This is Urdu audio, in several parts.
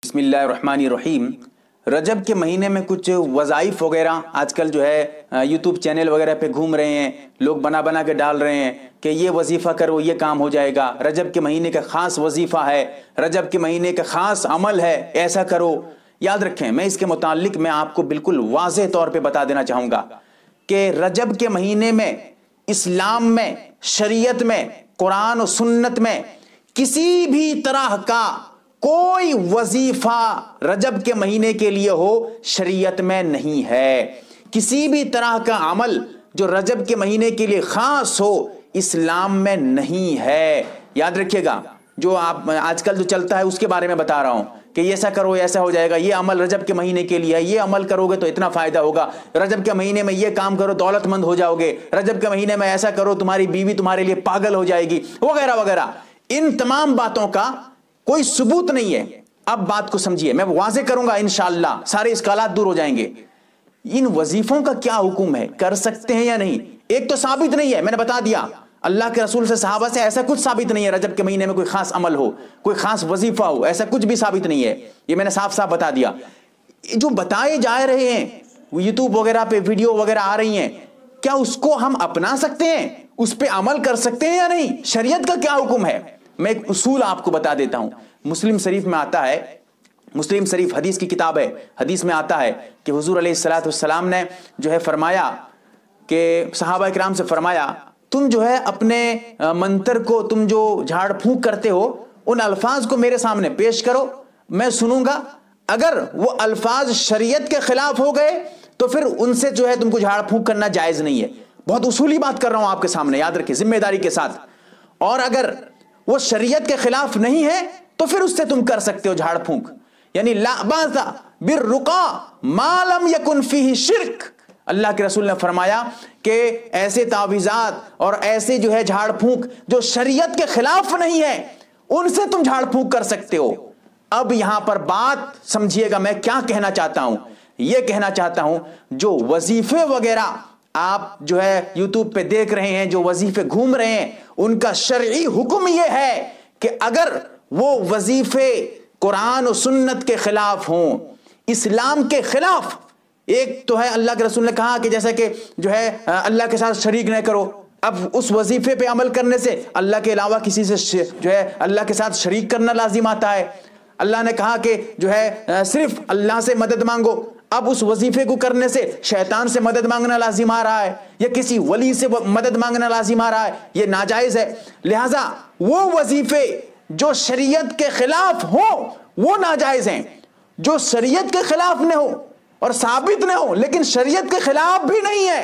بسم اللہ الرحمن الرحیم۔ رجب کے مہینے میں کچھ وظائف وغیرہ آج کل جو ہے یوٹیوب چینل وغیرہ پہ گھوم رہے ہیں، لوگ بنا کے ڈال رہے ہیں کہ یہ وظیفہ کرو یہ کام ہو جائے گا، رجب کے مہینے کا خاص وظیفہ ہے، رجب کے مہینے کا خاص عمل ہے، ایسا کرو۔ یاد رکھیں، میں اس کے متعلق میں آپ کو بالکل واضح طور پہ بتا دینا چاہوں گا کہ رجب کے مہینے میں اسلام میں، شریعت میں، قرآن و سنت میں کسی بھی طرح کا کوئی وظیفہ رجب کے مہینے کے لیے ہو شریعت میں نہیں ہے۔ کسی بھی طرح کا عمل جو رجب کے مہینے کے لیے خاص ہو اسلام میں نہیں ہے۔ یاد رکھیے گا، جو آپ آج کل جو چلتا ہے اس کے بارے میں بتا رہا ہوں کہ ایسا کرو ایسا ہو جائے گا، یہ عمل رجب کے مہینے کے لیے ہے، یہ عمل کرو گے تو اتنا فائدہ ہوگا، رجب کے مہینے میں یہ کام کرو دولت مند ہو جاؤ گے، رجب کے مہینے میں ایسا کرو تمہاری بیوی تمہارے لیے پاگل ہو جائے گی، وغیرہ وغیرہ۔ ان تمام باتوں کا کوئی ثبوت نہیں ہے۔ اب بات کو سمجھیے، میں واضح کروں گا انشاءاللہ، سارے اشکالات دور ہو جائیں گے۔ ان وظیفوں کا کیا حکم ہے، کر سکتے ہیں یا نہیں؟ ایک تو ثابت نہیں ہے، میں نے بتا دیا، اللہ کے رسول سے، صحابہ سے ایسا کچھ ثابت نہیں ہے رجب کے مہینے میں کوئی خاص عمل ہو، کوئی خاص وظیفہ ہو، ایسا کچھ بھی ثابت نہیں ہے، یہ میں نے صاف صاف بتا دیا۔ جو بتائے جا رہے ہیں یوٹیوب وغیرہ پہ ویڈیو وغیرہ آ رہی ہیں، کیا اس کو ہم اپنا سکتے ہیں، اس پہ عمل کر سکتے ہیں یا نہیں؟ شریعت کا کیا حکم ہے؟ میں ایک اصول آپ کو بتا دیتا ہوں۔ مسلم شریف میں آتا ہے، مسلم شریف حدیث کی کتاب ہے، حدیث میں آتا ہے کہ حضور علیہ السلام نے جو ہے فرمایا کہ صحابہ کرام سے فرمایا، تم جو ہے اپنے منتر کو، تم جو جھاڑ پھونک کرتے ہو ان الفاظ کو میرے سامنے پیش کرو، میں سنوں گا۔ اگر وہ الفاظ شریعت کے خلاف ہو گئے تو پھر ان سے جو ہے تم کو جھاڑ پھونک کرنا جائز نہیں ہے۔ بہت اصولی بات کر رہا ہوں آپ کے سامنے، یاد رکھیں ذمہ داری کے ساتھ۔ اور اگر وہ شریعت کے خلاف نہیں ہے تو پھر اس سے تم کر سکتے ہو جھاڑ پھونک۔ یعنی لا باس بالرقا ما لم یکن فیہ شرک، اللہ کے رسول نے فرمایا کہ ایسے تعویذات اور ایسے جو ہے جھاڑ پھونک جو شریعت کے خلاف نہیں ہے ان سے تم جھاڑ پھونک کر سکتے ہو۔ اب یہاں پر بات سمجھیے گا میں کیا کہنا چاہتا ہوں۔ یہ کہنا چاہتا ہوں جو وظیفے وغیرہ آپ جو ہے یوٹیوب پہ دیکھ رہے ہیں، جو وظیفے گھوم رہے ہیں، ان کا شرعی حکم یہ ہے کہ اگر وہ وظیفے قرآن و سنت کے خلاف ہوں، اسلام کے خلاف، ایک تو ہے اللہ کے رسول نے کہا کہ جیسا کہ جو ہے اللہ کے ساتھ شریک نہ کرو، اب اس وظیفے پہ عمل کرنے سے اللہ کے علاوہ کسی سے جو ہے اللہ کے ساتھ شریک کرنا لازم آتا ہے۔ اللہ نے کہا کہ جو ہے صرف اللہ سے مدد مانگو، اب اس وظیفے کو کرنے سے شیطان سے مدد مانگنا لازم آ رہا ہے یا کسی ولی سے مدد مانگنا لازم آ رہا ہے، یہ ناجائز ہے۔ لہٰذا وہ وظیفے جو شریعت کے خلاف ہوں وہ ناجائز ہیں، جو شریعت کے خلاف نہ ہو اور ثابت نہ ہو لیکن شریعت کے خلاف بھی نہیں ہے،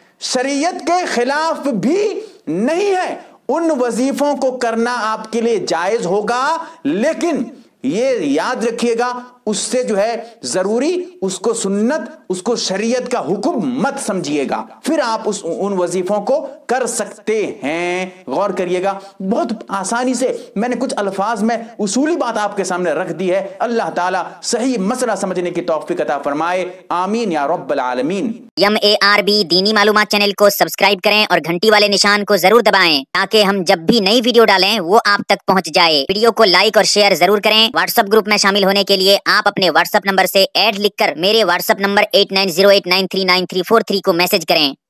شریعت کے خلاف بھی نہیں ہے، ان وظیفوں کو کرنا آپ کے لیے جائز ہوگا، لیکن یہ یاد رکھیے گا اس سے جو ہے ضروری اس کو سنت، اس کو شریعت کا حکم مت سمجھیے گا، پھر آپ ان وظیفوں کو کر سکتے ہیں۔ غور کریے گا، بہت آسانی سے میں نے کچھ الفاظ میں اصولی بات آپ کے سامنے رکھ دی ہے۔ اللہ تعالیٰ صحیح مسئلہ سمجھنے کی توفیق عطا فرمائے، آمین یا رب العالمین۔ MARB دینی معلومات چینل کو سبسکرائب کریں اور گھنٹی والے نشان کو ضرور دبائیں تاکہ ہم جب بھی نئی ویڈیو ڈالیں وہ آپ تک پہنچ جائے۔ ویڈیو کو لائک اور شیئر ضرور کریں۔ واٹس ایپ گروپ میں شامل ہونے کے لیے آپ اپنے واٹس ایپ نمبر سے ایڈ لکھ کر میرے واٹس ایپ نمبر 8908939343 کو میسج کریں۔